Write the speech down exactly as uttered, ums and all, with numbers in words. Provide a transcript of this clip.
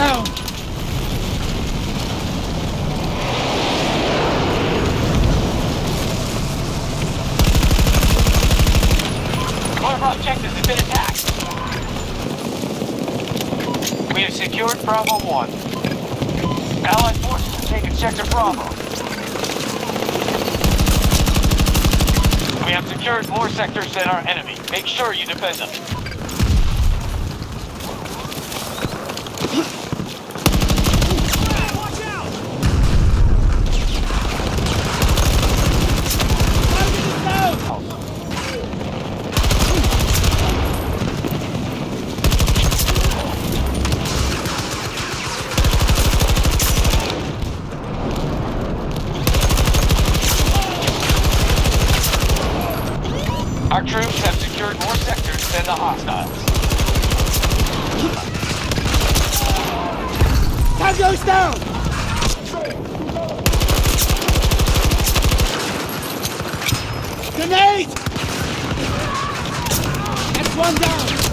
down! One of our objectives has been attacked. We have secured Bravo one. Allied forces have taken Sector Bravo. We have secured more sectors than our enemy. Make sure you defend them. Our troops have secured more sectors than the hostiles. Tango's down! Grenade! That's one down!